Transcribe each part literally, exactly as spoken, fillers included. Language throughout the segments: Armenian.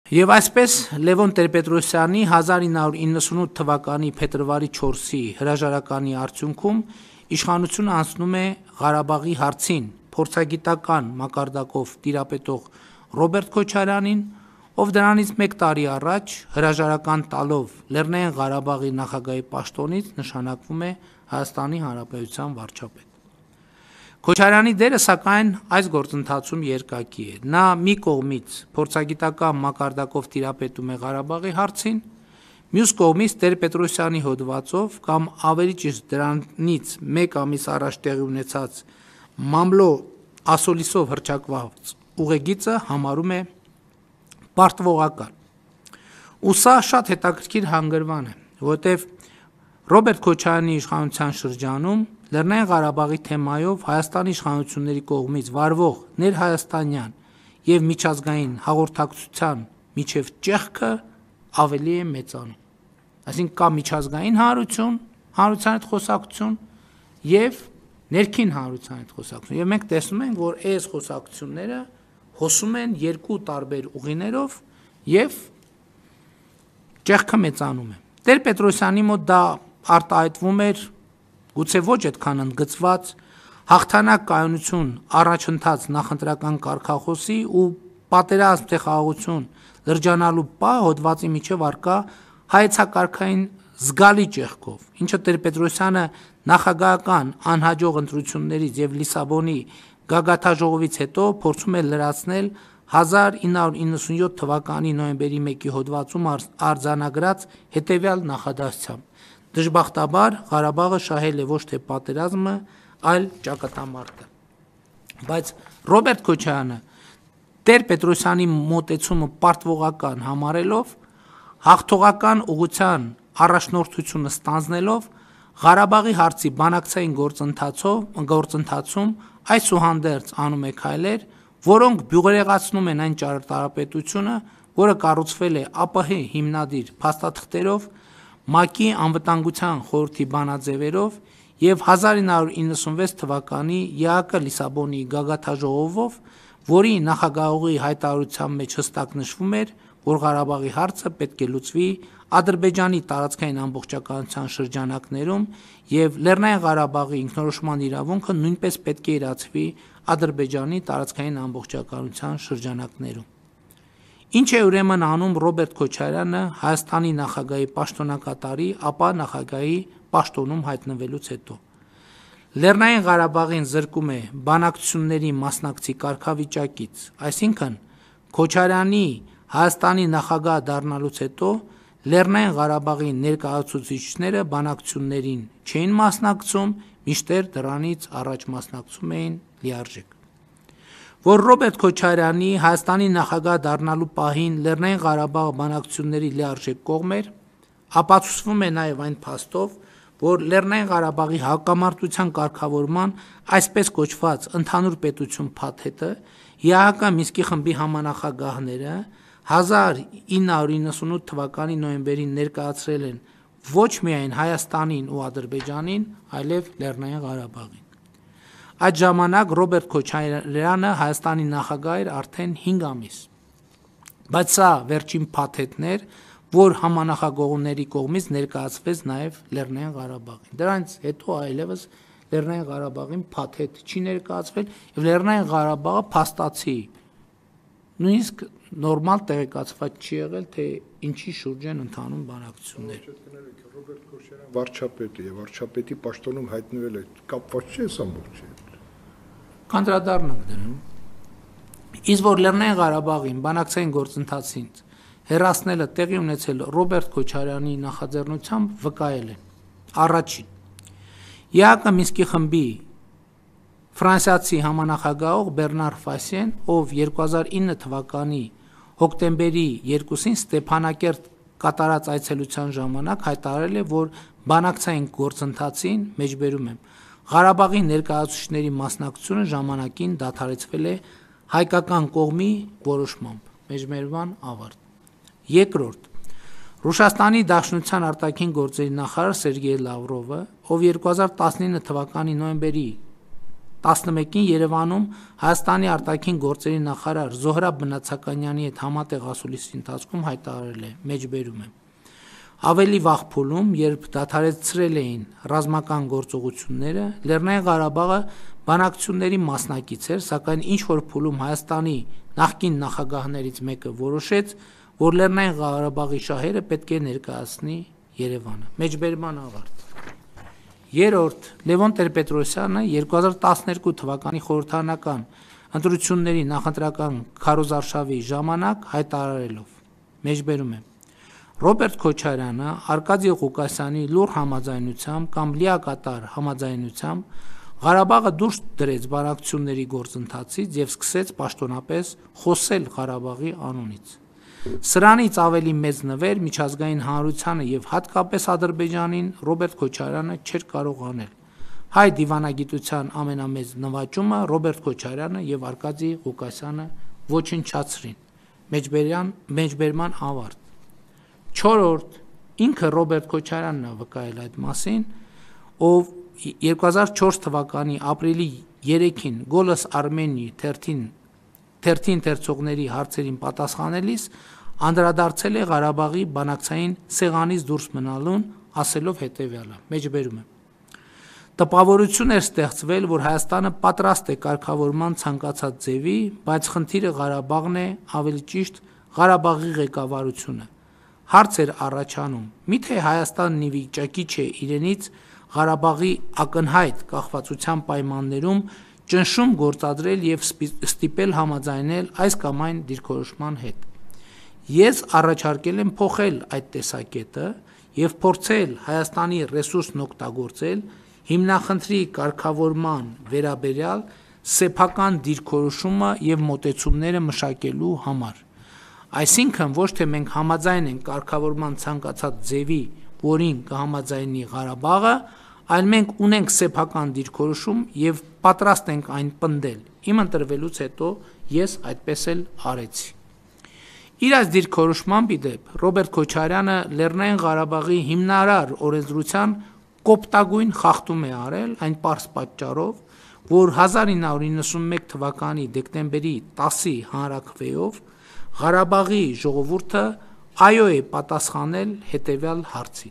Եվ այսպես Լևոն Տեր-Պետրոսյանի հազար ինը հարյուր իննսունութ թվականի փետրվարի չորսի հրաժարականի արդյունքում իշխանությունը անցնում է Ղարաբաղի հարցին փորձագիտական մակարդակով տիրապետող Ռոբերտ Քոչարյանին, ով դրանից մեկ տարի առաջ հրաժարական տալով Լեռնային Ղարաբաղի նախագահի պաշտոնից նշանակվում է Հայաստանի Հանրապետության վարչապետ։ Քոչարյանի դերը սակայն այս գործընթացում երկակի է։ Նա մի կողմից փորձագիտական մակարդակով տիրապետում է Ղարաբաղի հարցին, մյուս կողմից Տեր-Պետրոսյանի հոդվածով կամ ավելի ճիշտ դրանից մեկ ամիս առաջ տեղի ունեցած մամլո ասոլիսով հռչակված ուղեգիծը համարում է պարտվողական։ Ու սա շատ հետաքրքիր հանգրվան է, որովհետև Ռոբերտ Քոչարյանի իշխանության շրջանում Լեռնային Ղարաբաղի թեմայով Հայաստանի իշխանությունների կողմից վարվող ներհայաստանյան և միջազգային հաղորդակցության միջև ճեղքը ավելի է մեծանում։ Այսինքն կա միջազգային հանրություն, հանրության հետ խոսակցություն և ներքին հանրության հետ խոսակցություն։ Եվ մենք տեսնում ենք, որ այս խոսակցությունները հոսում են երկու տարբեր ուղիներով և ճեղքը մեծանում է։ Տեր-Պետրոսյանի մոտ դա արտահայտվում էր գուցե ոչ այդքան ընդգծված հաղթանակ կայունություն առաջընթաց նախընտրական կարգախոսի ու պատերազմ թե խաղաղություն լրջանալու պահ հոդվածի միջև առկա հայեցակարգային զգալի ճեղքով, ինչը Տեր-Պետրոսյանը նախագահական անհաջող ընտրություններից և Լիսաբոնի գագաթնաժողովից հետո փորձում է լրացնել հազար ինը հարյուր իննսունյոթ թվականի նոյեմբերի մեկի հոդվածում արձանագրած հետևյալ նախադասությամբ. Դժբախտաբար Ղարաբաղը շահել է ոչ թե պատերազմը, այլ ճակատամարտը։ Բայց Ռոբերտ Քոչարյանը Տեր-Պետրոսյանի մոտեցումը պարտվողական համարելով, հաղթողական ուղղության առաջնորդությունը ստանձնելով, Ղարաբաղի հարցի բանակցային գործընթացում այսուհանդերձ անում է քայլեր, որոնք բյուրեղացնում են այն ճարտարապետությունը, որը կառուցվել է ԱՊՀ հիմնադիր փաստաթղթերով, ՄԱԿ-ի անվտանգության խորհրդի բանաձևերով և հազար ինը հարյուր իննսունվեց թվականի ԵԱՀԿ Լիսաբոնի գագաթնաժողովով, որի նախագահուղի հայտարարության մեջ հստակ նշվում էր, որ Ղարաբաղի հարցը պետք է լուծվի Ադրբեջանի տարածքային ամբողջականության շրջանակներում և Լեռնային Ղարաբաղի ինքնորոշման իրավունքը նույնպես պետք է իրացվի Ադրբեջանի տարածքային ամբողջականության շրջանակներում։ Ինչ է ուրեմն անում Ռոբերտ Քոչարյանը Հայաստանի նախագահի պաշտոնակատարի, ապա նախագահի պաշտոնում հայտնվելուց հետո։ Լեռնային Ղարաբաղին զրկում է բանակցությունների մասնակցի կարգավիճակից, այսինքն Քոչարյանի Հայաստանի նախագահ դառնալուց հետո Լեռնային Ղարաբաղի ներկայացուցիչները բանակցություններին չէին մասնակցում, մինչդեռ դրանից առաջ մասնակցում էին լիարժեք։ Որ Ռոբերտ Քոչարյանի Հայաստանի նախագահ դառնալու պահին Լեռնային Ղարաբաղը բանակցությունների լիարժեք կողմ էր, ապացուցվում է նաև այն փաստով, որ Լեռնային Ղարաբաղի հակամարտության կարգավորման այսպես կոչված ընդհանուր պետություն փաթեթը ԵԱՀԿ Մինսկի խմբի համանախագահները հազար ինը հարյուր իննսունութ թվականի նոյեմբերին ներկայացրել են ոչ միայն Հայաստանին ու Ադրբեջանին, այլև Լեռնային Ղարաբաղին։ Այդ ժամանակ Ռոբերտ Քոչարյանը Հայաստանի նախագահ էր արդեն հինգ ամիս։ Բայց սա վերջին փաթեթն էր, որ համանախագահների կողմից ներկայացվեց նաև Լեռնային Ղարաբաղին։ Դրանից հետո այլևս Լեռնային Ղարաբաղին փաթեթ չի ներկայացվել և Լեռնային Ղարաբաղը փաստացի նույնիսկ նորմալ տեղեկացված չի եղել, թե ինչի շուրջ են ընթանում բանակցությունները։ Ռոբերտ Քոչարյան վարչապետ է և վարչապետի պաշտոնում հայտնվել է, կապված չի այս ամբողջի հետ։ Կանդրադառնանք դրան։ Իսկ որ Լեռնային Ղարաբաղին բանակցային գործընթացին հեռացնելը տեղի ունեցել Ռոբերտ Քոչարյանի նախաձեռնությամբ վկայել են։ Առաջին, ԵԱՀԿ Մինսկի խմբի ֆրանսիացի համանախագահող Բեռնար Ֆասիեն, ով երկու հազար ինը թվականի հոկտեմբերի երկուսին Ստեփանակերտ կատարած այցելության ժամանակ հայտարարել է, որ բանակցային գործընթացին, մեջբերում եմ, Ղարաբաղի ներկայացուցիչների մասնակցությունը ժամանակին դադարեցվել է հայկական կողմի որոշմամբ, մեջբերման ավարտ։ Երկրորդ, Ռուսաստանի Դաշնության արտաքին գործերի նախարար Սերգեյ Լավրովը, ով երկու հազար տասնինը թվականի նոյեմբերի տասնմեկին Երևանում Հայաստանի արտաքին գործերի նախարար Զոհրաբ Բնացականյանի հետ համատեղ ասուլիսի ընթացքում հայտարարել է. մեջբերում եմ. Ավելի վաղ փուլում, երբ դադարեցրել էին ռազմական գործողությունները, Լեռնային Ղարաբաղը բանակցությունների մասնակից էր, սակայն ինչ-որ փուլում Հայաստանի նախկին նախագահներից մեկը որոշեց, որ Լեռնային Ղարաբաղի շահերը պետք է ներկայացնի Երևանը։ Մեջբերման ավարտ։ Երրորդ Լևոն Տեր-Պետրոսյանը երկու հազար տասներկու թվականի խորհրդարանական ընտրությունների նախընտրական քարոզարշավի ժամանակ հայտարարելով. մեջբերում եմ. Ռոբերտ Քոչարյանը Արկադի Ղուկասյանի լուռ համաձայնությամբ կամ լիակատար համաձայնությամբ Ղարաբաղը դուրս դրեց բանակցությունների գործընթացից եւ սկսեց պաշտոնապես խոսել Ղարաբաղի անունից։ Սրանից ավելի մեծ նվեր միջազգային հանրությանը եւ հատկապես Ադրբեջանին Ռոբերտ Քոչարյանը չէր կարող անել։ Հայ դիվանագիտության ամենամեծ նվաճումը Ռոբերտ Քոչարյանը եւ Արկադի Ղուկասյանը ոչնչացրին։ Մեջբերյան մեջբերման ավարտ։ Չորրորդ ինքը Ռոբերտ Քոչարյանն է վկայել այդ մասին, ով երկու հազար չորս թվականի ապրիլի երեքին Գոլոս Արմենիի թերթին թերթին թերցողների հարցերին պատասխանելիս անդրադարձել է Ղարաբաղի բանակցային սեղանից դուրս մնալուն, ասելով հետևյալը. մեջբերում եմ. Տպավորություն էր ստեղծվել, որ Հայաստանը պատրաստ է կարգավորման ցանկացած ձևի, բայց խնդիրը Ղարաբաղն է, ավելի ճիշտ Ղարաբաղի ղեկավարությունը։ Հարց էր առաջանում. միթե Հայաստանն ի վիճակի չէ իրենից Ղարաբաղի ակնհայտ կախվածության պայմաններում ճնշում գործադրել եւ ստիպել համաձայնել այս կամ այն դիրքորոշման հետ։ Ես առաջարկել եմ փոխել այդ տեսակետը եւ փորձել Հայաստանի ռեսուրսն օգտագործել հիմնախնդրի կարգավորման վերաբերյալ սեփական դիրքորոշումը եւ մոտեցումները մշակելու համար։ Այսինքն ոչ թե մենք համաձայն ենք կարգավորման ցանկացած ձևի, որին կհամաձայնի Ղարաբաղը, այլ մենք ունենք սեփական դիրքորոշում եւ պատրաստ ենք այն պնդել։ Իմ ընտրվելուց հետո ես այդպես էլ արեցի։ Իր այս դիրքորոշմամբ ի դեպ Ռոբերտ Քոչարյանը Լեռնային Ղարաբաղի հիմնարար օրենսդրության կոպտագույն խախտում է արել այն պարզ պատճառով, որ հազար ինը հարյուր իննսունմեկ թվականի դեկտեմբերի տասի հանրաքվեով Ղարաբաղի ժողովուրդը այո է պատասխանել հետևյալ հարցին.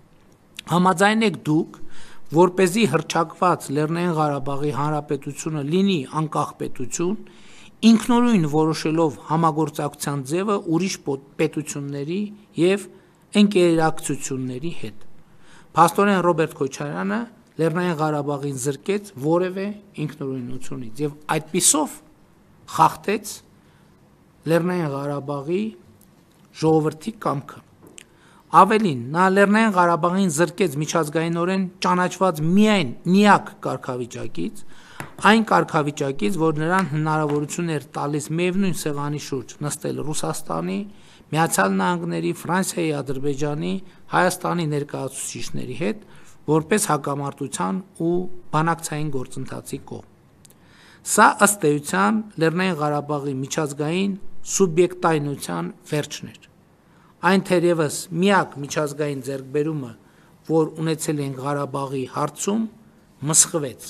Համաձայն եք դուք, որպեսզի հռչակված Լեռնային Ղարաբաղի Հանրապետությունը լինի անկախ պետություն, ինքնուրույն որոշելով համագործակցության ձևը ուրիշ պետությունների եւ ընկերակցությունների հետ։ Փաստորեն Ռոբերտ Քոչարյանը Լեռնային Ղարաբաղին զրկեց որևէ ինքնուրույնությունից եւ այդպիսով խախտեց Լեռնային Ղարաբաղի ժողովրդի կամքը։ Ավելին, նա Լեռնային Ղարաբաղին զրկեց միջազգայինորեն ճանաչված միայն միակ կարգավիճակից, այն կարգավիճակից, որ նրան հնարավորություն էր տալիս միևնույն սեղանի շուրջ նստել Ռուսաստանի, Միացյալ Նահանգների, Ֆրանսիայի, Ադրբեջանի, Հայաստանի ներկայացուցիչների հետ, որպես հակամարտության ու բանակցային գործընթացի կողմ։ Սա ըստ էության Լեռնային Ղարաբաղի միջազգային սուբյեկտայնության վերջն էր։ Այն թերևս միակ միջազգային ձեռքբերումը, որ ունեցել են Ղարաբաղի հարցում, մսխվեց։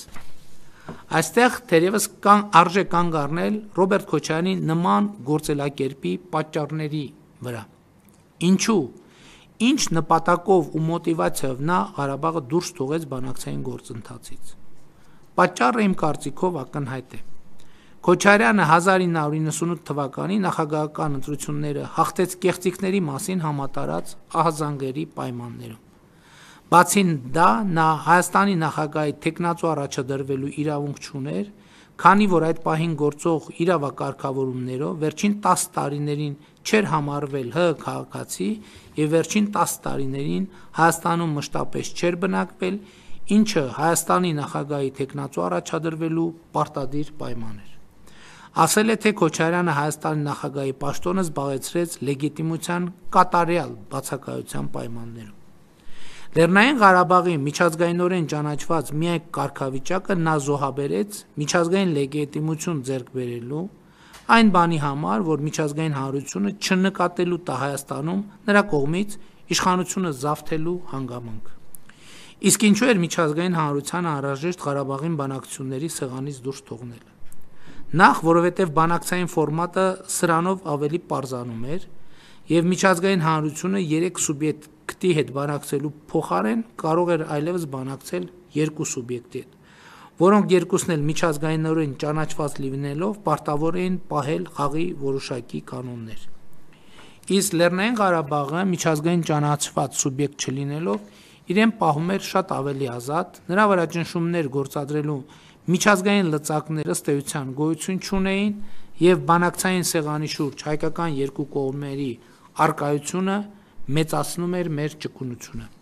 Այստեղ թերևս կան արժե կանգ առնել Ռոբերտ Քոչարյանի նման գործելակերպի պատճառների վրա։ Ինչու՞, ինչ նպատակով ու մոտիվացիայով նա Ղարաբաղը դուրս թողեց բանակցային գործընթացից։ Պատճառը իմ կարծիքով ակնհայտ է։ Քոչարյանը հազար ինը հարյուր իննսունութ թվականի նախագահական ընտրությունները հաղթեց կեղծիքների մասին համատարած ահազանգերի պայմաններում։ Բացի դա, նա Հայաստանի նախագահի թեկնածու առաջադրվելու իրավունք չուներ, քանի որ այդ պահին գործող իրավակարգավորումներով վերջին տասը տարիներին չէր համարվել ՀՀ քաղաքացի եւ վերջին տասը տարիներին Հայաստանում մշտապես չէր բնակվել, ինչը Հայաստանի նախագահի թեկնածու առաջադրվելու պարտադիր պայման էր։ Ասել է, թե Քոչարյանը Հայաստանի նախագահի պաշտոնը զբաղեցրեց լեգիտիմության կատարյալ բացակայության պայմաններում։ Լեռնային Ղարաբաղի միջազգայինորեն ճանաչված միակ կարգավիճակը նա զոհաբերեց միջազգային լեգիտիմություն ձեռք բերելու այն բանի համար, որ միջազգային հանրությունը չնկատելու տա Հայաստանում նրա կողմից իշխանությունը զավթելու հանգամանք։ Իսկ ինչու էր միջազգային հանրությանը անհրաժեշտ Ղարաբաղին բանակցությունների սեղանից դուրս թողնելը։ Նախ, որովհետև բանակցային ֆորմատը սրանով ավելի պարզանում էր, եւ միջազգային հանրությունը երեք սուբյեկտի հետ բանակցելու փոխարեն կարող էր այլևս բանակցել երկու սուբյեկտի հետ, որոնք երկուսն էլ միջազգայինորեն ճանաչված լինելով պարտավոր էին պահել խաղի որոշակի կանոններ։ Իսկ Լեռնային Ղարաբաղը միջազգային ճանաչված սուբյեկտ չլինելով իրեն պահում էր շատ ավելի ազատ, նրա վրա ճնշումներ գործադրելու միջազգային լծակներ ըստ էության գոյություն չունեին եւ բանակցային սեղանի շուրջ հայկական երկու կողմերի առկայությունը մեծացնում էր մեր ճկունությունը։